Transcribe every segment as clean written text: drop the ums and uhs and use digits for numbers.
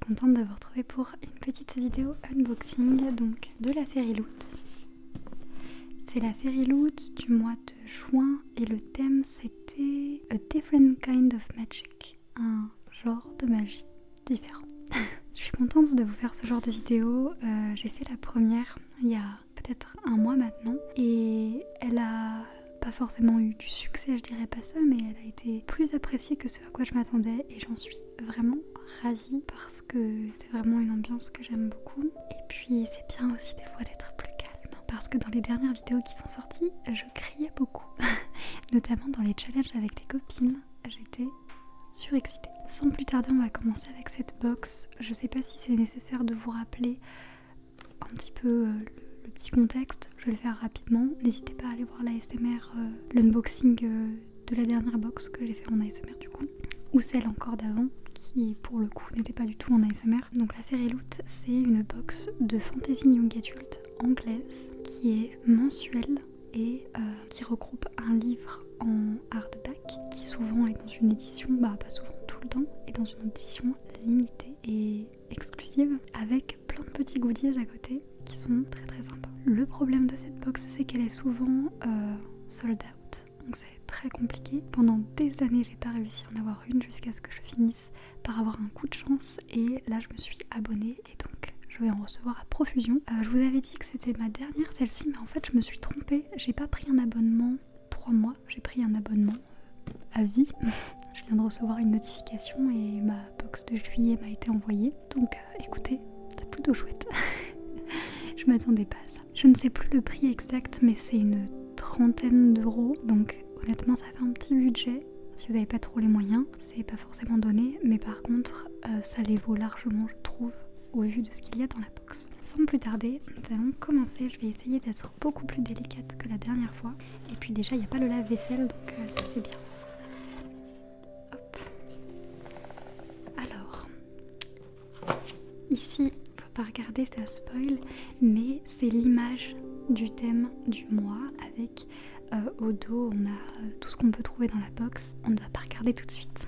contente de vous retrouver pour une petite vidéo unboxing donc de la Fairyloot. C'est la Fairyloot du mois de juin et le thème c'était A Different Kind of Magic, un genre de magie différent. Je suis contente de vous faire ce genre de vidéo. J'ai fait la première il y a peut-être un mois maintenant et elle a pas forcément eu du succès, je dirais pas ça, mais elle a été plus appréciée que ce à quoi je m'attendais et j'en suis vraiment ravie parce que c'est vraiment une ambiance que j'aime beaucoup. Et puis c'est bien aussi des fois d'être plus calme parce que dans les dernières vidéos qui sont sorties, je criais beaucoup, notamment dans les challenges avec les copines, j'étais surexcitée. Sans plus tarder, on va commencer avec cette box. Je sais pas si c'est nécessaire de vous rappeler un petit peu le petit contexte, je vais le faire rapidement. N'hésitez pas à aller voir l'ASMR, l'unboxing de la dernière box que j'ai fait en ASMR du coup, ou celle encore d'avant qui pour le coup n'était pas du tout en ASMR. Donc la Fairyloot, c'est une box de fantasy young adult anglaise qui est mensuelle et qui regroupe un livre en hardback qui souvent est dans une édition, pas souvent, tout le temps, est dans une édition limitée et exclusive avec plein de petits goodies à côté qui sont très très sympas. Le problème de cette box, c'est qu'elle est souvent sold out, donc c'est très compliqué. Pendant des années, j'ai pas réussi à en avoir une jusqu'à ce que je finisse par avoir un coup de chance et là je me suis abonnée et donc je vais en recevoir à profusion. Je vous avais dit que c'était ma dernière celle-ci, mais en fait je me suis trompée. J'ai pas pris un abonnement 3 mois, j'ai pris un abonnement à vie. Je viens de recevoir une notification et ma box de juillet m'a été envoyée. Donc écoutez, c'est plutôt chouette. Je m'attendais pas à ça. Je ne sais plus le prix exact, mais c'est une 30aine d'euros. Donc honnêtement, ça fait un petit budget. Si vous n'avez pas trop les moyens, c'est pas forcément donné. Mais par contre, ça les vaut largement, je trouve, au vu de ce qu'il y a dans la box. Sans plus tarder, nous allons commencer. Je vais essayer d'être beaucoup plus délicate que la dernière fois. Et puis déjà, il n'y a pas le lave-vaisselle, donc ça c'est bien. Hop. Alors, ici, faut pas regarder, ça spoil, mais c'est l'image du thème du mois avec au dos, on a tout ce qu'on peut trouver dans la box. On ne va pas regarder tout de suite.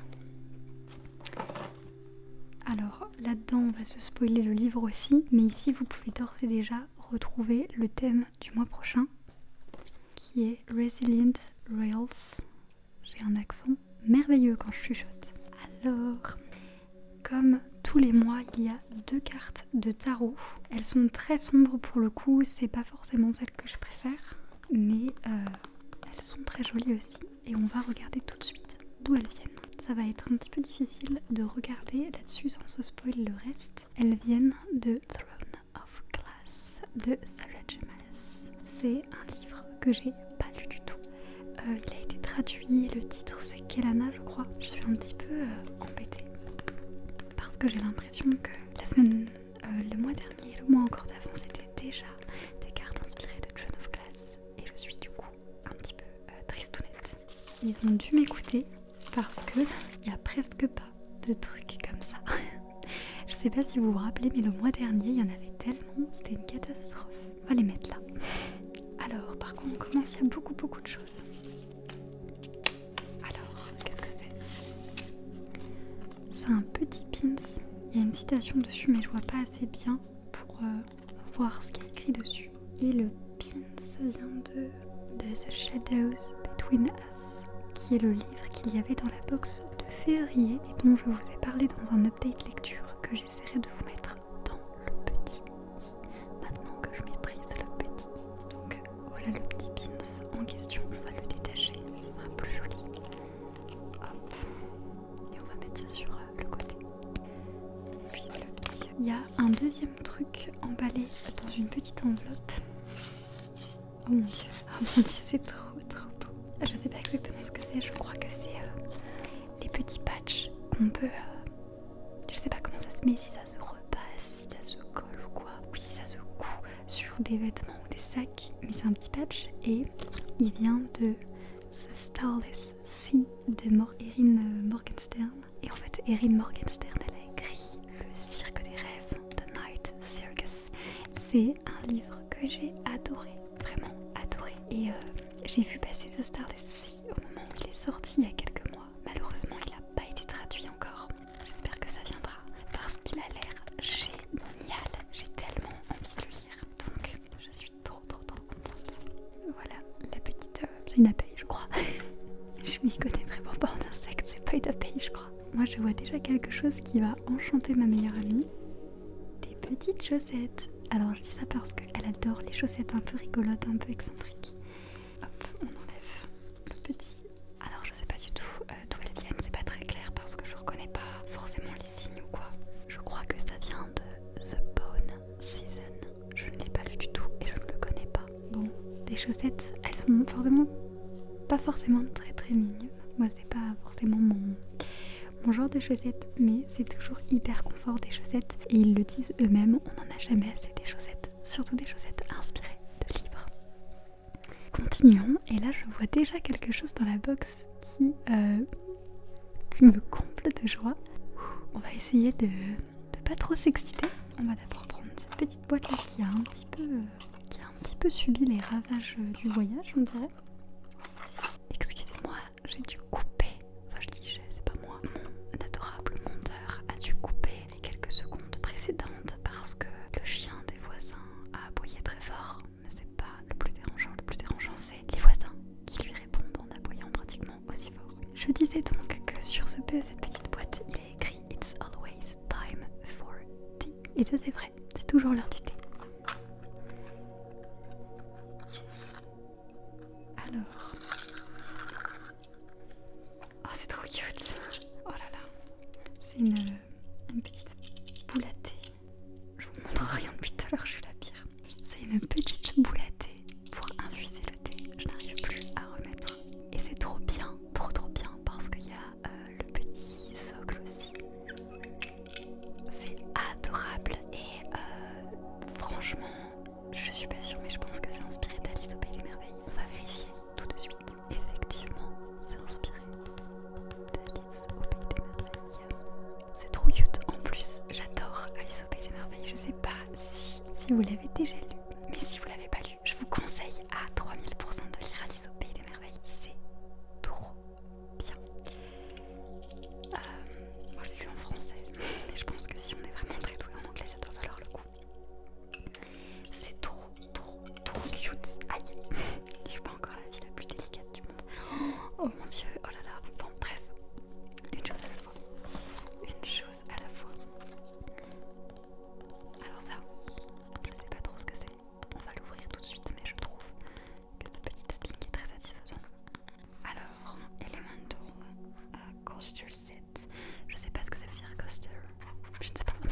Alors là-dedans on va se spoiler le livre aussi, mais ici vous pouvez d'ores et déjà retrouver le thème du mois prochain qui est Resilient Rails. J'ai un accent merveilleux quand je chuchote. Alors, comme tous les mois, il y a 2 cartes de tarot. Elles sont très sombres pour le coup, c'est pas forcément celles que je préfère, mais elles sont très jolies aussi et on va regarder tout de suite d'où elles viennent. Ça va être un petit peu difficile de regarder là-dessus sans se spoiler le reste. Elles viennent de Throne of Glass de Sarah J. Maas. C'est un livre que j'ai pas lu du tout. Il a été traduit, le titre c'est Kelana je crois. Je suis un petit peu embêtée parce que j'ai l'impression que la semaine, le mois dernier et le mois encore d'avant c'était déjà des cartes inspirées de Throne of Glass et je suis du coup un petit peu tristounette. Ils ont dû m'écouter parce que il n'y a presque pas de trucs comme ça. Je sais pas si vous vous rappelez, mais le mois dernier il y en avait tellement, c'était une catastrophe. On va les mettre là. Alors par contre on commence, il y a beaucoup de choses. Alors qu'est-ce que c'est? C'est un petit pins. Il y a une citation dessus mais je vois pas assez bien pour voir ce qu'il y a écrit dessus. Et le pins vient de The Shadows Between Us, qui est le livre qu'il y avait dans la box de février et dont je vous ai parlé dans un update lecture que j'essaierai de vous mettre dans le petit i, maintenant que je maîtrise le petit i. Donc voilà le petit pins en question, on va le détacher, ce sera plus joli. Hop, et on va mettre ça sur le côté. Puis le petit. Il y a un deuxième truc emballé dans une petite enveloppe. Oh mon dieu, c'est trop beau. Je sais pas exactement ce que c'est, je crois que c'est les petits patchs qu'on peut... je sais pas comment ça se met, si ça se repasse, si ça se colle ou quoi, ou si ça se coud sur des vêtements ou des sacs, mais c'est un petit patch et il vient de The Starless Sea de Erin Morgenstern. Et en fait, Erin Morgenstern, elle a écrit Le Cirque des Rêves, The Night Circus. C'est un livre que j'ai adoré, vraiment adoré. Et j'ai vu passer The Starless Sea au moment où il est sorti il y a quelques mois. Malheureusement, il n'a pas été traduit encore. J'espère que ça viendra parce qu'il a l'air une abeille, je crois. Je m'y connais vraiment pas en insectes, c'est pas une abeille, je crois. Moi, je vois déjà quelque chose qui va enchanter ma meilleure amie. Des petites chaussettes. Alors, je dis ça parce qu'elle adore les chaussettes un peu rigolotes, un peu excentriques. Hop, on enlève le petit. Alors, je sais pas du tout d'où elles viennent, c'est pas très clair parce que je reconnais pas forcément les signes ou quoi. Je crois que ça vient de The Bone Season. Je ne l'ai pas lu du tout et je ne le connais pas. Bon, des chaussettes, elles sont pas forcément très très mignonnes. Moi, c'est pas forcément mon genre de chaussettes, mais c'est toujours hyper confort des chaussettes. Et ils le disent eux-mêmes, on n'en a jamais assez des chaussettes, surtout des chaussettes inspirées de livres. Continuons, et là je vois déjà quelque chose dans la box qui me comble de joie. On va essayer de pas trop s'exciter. On va d'abord prendre cette petite boîte là qui a un petit peu subi les ravages du voyage, on dirait. Excusez-moi, j'ai dû couper, enfin je dis c'est pas moi, mon adorable monteur a dû couper les quelques secondes précédentes parce que le chien des voisins a aboyé très fort. Mais c'est pas le plus dérangeant c'est les voisins qui lui répondent en aboyant pratiquement aussi fort. Je disais donc que sur cette petite boîte il est écrit It's always time for tea. Et ça c'est vrai, c'est toujours l'heure du thé. Alors... oh c'est trop cute. Oh là là. C'est une petite boule à thé. Je vous montre rien depuis tout à l'heure, je suis la pire. C'est une petite boule à thé pour infuser le thé. Je n'arrive plus à remettre. Et c'est trop bien, trop bien parce qu'il y a le petit socle aussi. C'est adorable et franchement, je suis pas sûre mais je pense que c'est inspiré d'Alice au Pays des Merveilles. On va vérifier tout de suite. Effectivement, c'est inspiré d'Alice au Pays des Merveilles. C'est trop cute. En plus, j'adore Alice au Pays des Merveilles. Je sais pas si vous l'avez déjà lu, mais si vous l'avez pas lu, je vous conseille à 3000% de lire Alice au Pays des Merveilles. C'est trop bien. Moi, je l'ai lu en français, mais je pense que si on est vraiment très doué en anglais, ça doit valoir le coup. C'est trop cute. Aïe, je suis pas encore la fille la plus délicate du monde. Oh mon dieu, oh là là. Bon, bref, une chose à la fois. Une chose à la fois. Alors ça, je sais pas trop ce que c'est. On va l'ouvrir tout de suite, mais je trouve que ce petit tapping est très satisfaisant. Alors, Elemental Coaster Set. Je sais pas ce que ça veut dire coaster. Je ne sais pas.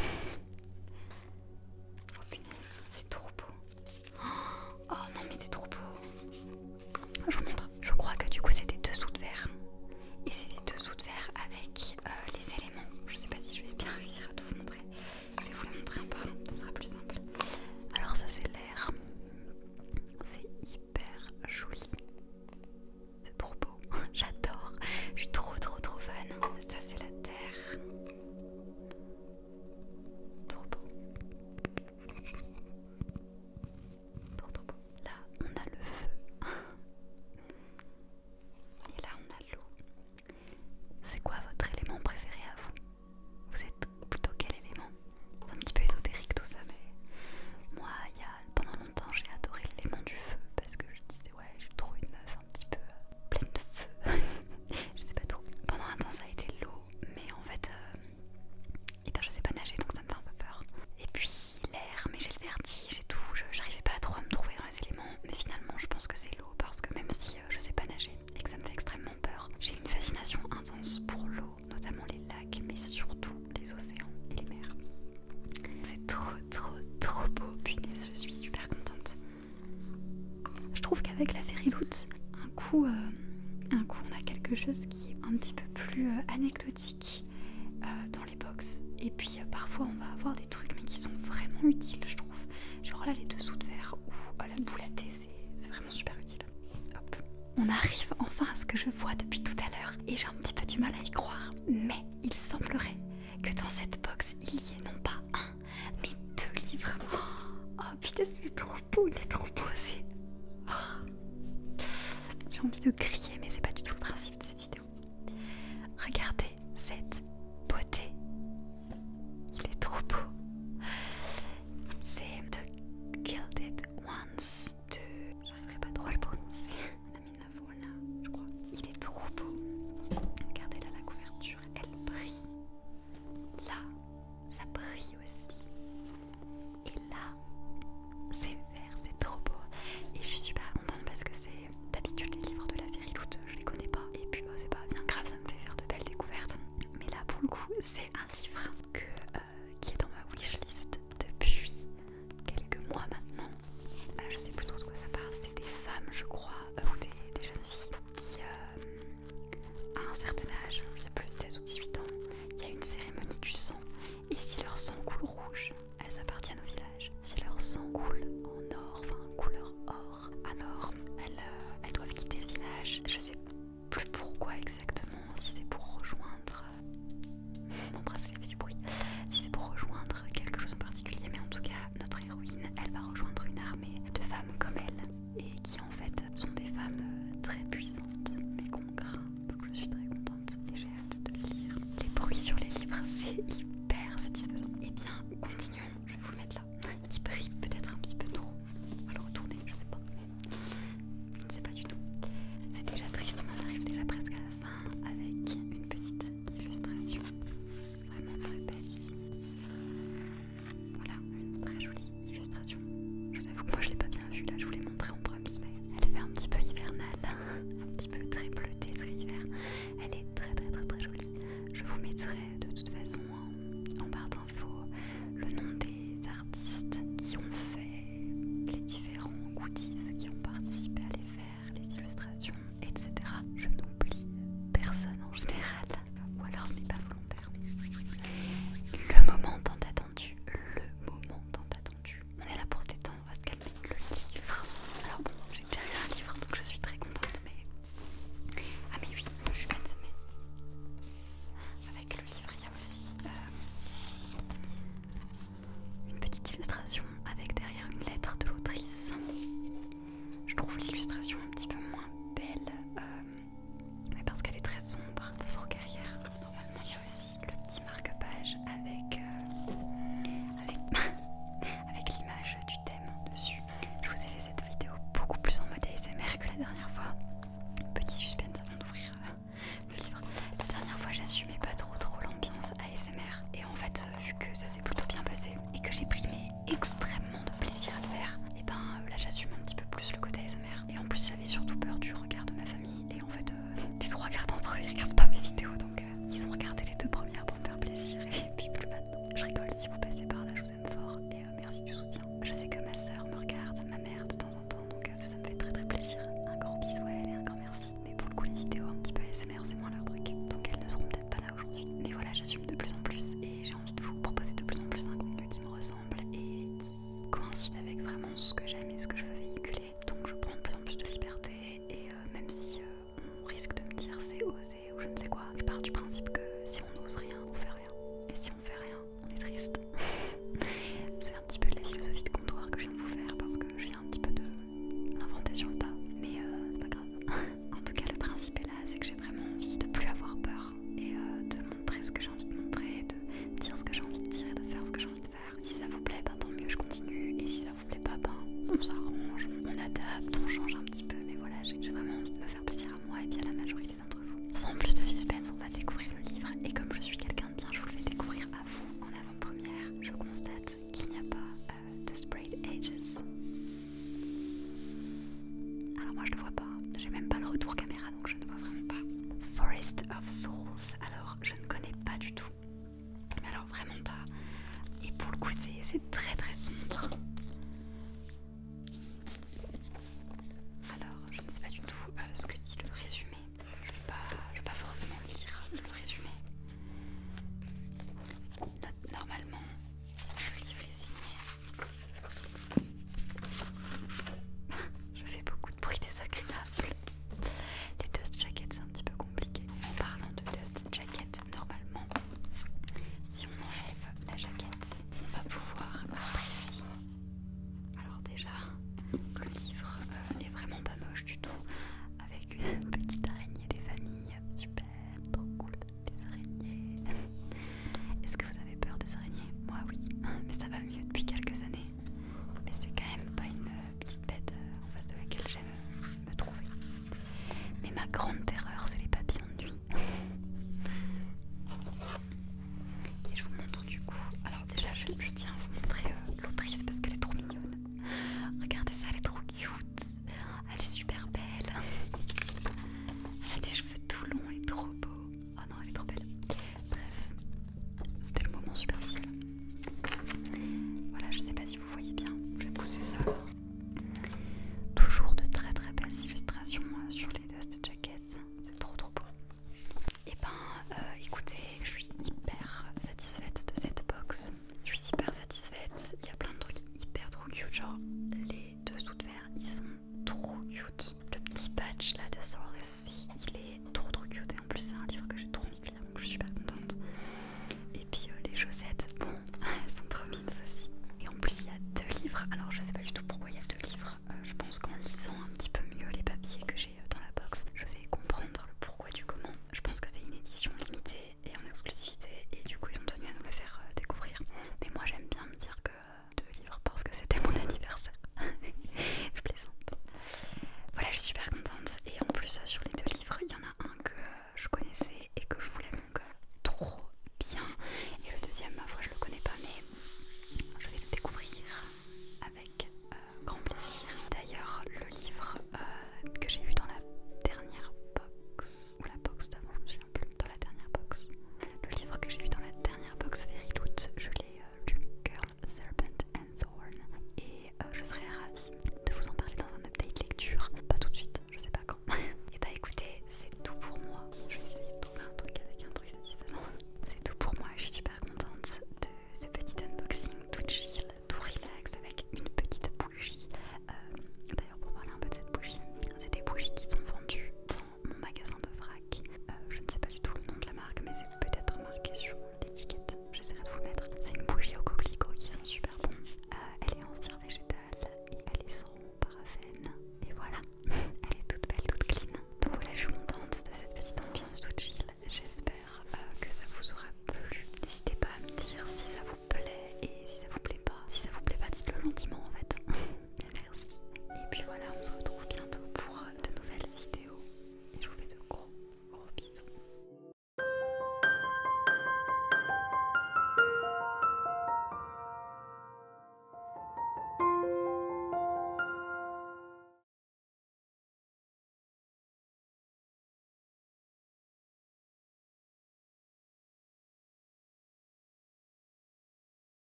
Oh punaise, c'est trop beau. Oh non mais c'est trop beau. Je vous montre. Je crois que du coup c'est des dessous de verre. Et c'est des dessous de verre avec les éléments. Je sais pas si je vais bien réussir à tout vous montrer. Je vais vous les montrer un par un, ce sera plus simple. Alors ça c'est l'air. C'est hyper joli. C'est trop beau. J'adore. Je suis trop fan. Ça c'est la terre. Trop beau. Trop beau. Là on a le feu. Et là on a l'eau. C'est quoi votre élément préféré à vous? Vous êtes plutôt quel élément? C'est un petit peu ésotérique tout ça, mais moi pendant longtemps j'ai adoré l'élément du feu parce que je disais ouais je suis trop une meuf un petit peu pleine de feu. Je sais pas trop. Pendant un temps ça a été l'eau, mais en fait je sais pas nager donc ça me fait un peu peur. Et puis l'air, mais j'ai le vertige et tout, j'arrivais pas trop à me trouver dans les éléments, mais finalement je pense que c'est l'eau parce que même si je sais pas nager et que ça me fait extrêmement peur, j'ai une fascination intense pour l'eau, notamment les lacs, mais surtout les océans et les mers. C'est trop beau, punaise, je suis super contente. Je trouve qu'avec la Fairyloot, un coup on a quelque chose qui est un petit peu plus anecdotique dans les box. Et puis parfois on va avoir des trucs mais qui sont vraiment utiles, je trouve. Genre là les dessous de verre ou la boule à thé, c'est vraiment super utile. Hop. On arrive enfin à ce que je vois depuis tout à l'heure et j'ai un petit peu du mal à y croire. Mais il semblerait que dans cette box il y ait non pas un mais deux livres. Oh putain il est trop beau, c'est... Oh. J'ai envie de crier mais c'est pas du tout le principe de cette vidéo. Regardez cette beauté. Il est trop beau. C'est The Gilded Ones de... j'arriverai pas trop à le prononcer. Namina Vola. moi je le vois pas. J'ai même pas le retour caméra donc je ne vois vraiment pas. Forest of Souls, alors je ne connais pas du tout. Mais alors vraiment pas. Et pour le coup c'est très très sombre. Alors je ne sais pas du tout ce que dit le résumé. Je vais pas forcément lire le résumé. Normalement le livre est signé. Je fais beaucoup de bruit désagréable. Les dust jackets c'est un petit peu compliqué. En parlant de dust jacket, normalement si on enlève la jaquette on va pouvoir apprécier. Alors déjà le